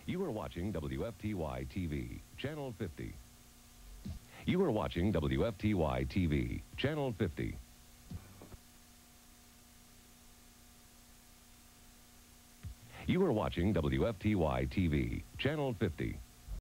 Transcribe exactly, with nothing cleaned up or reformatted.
You are watching W F T Y T V, Channel fifty. You are watching W F T Y T V, Channel fifty. You are watching W F T Y T V, Channel fifty.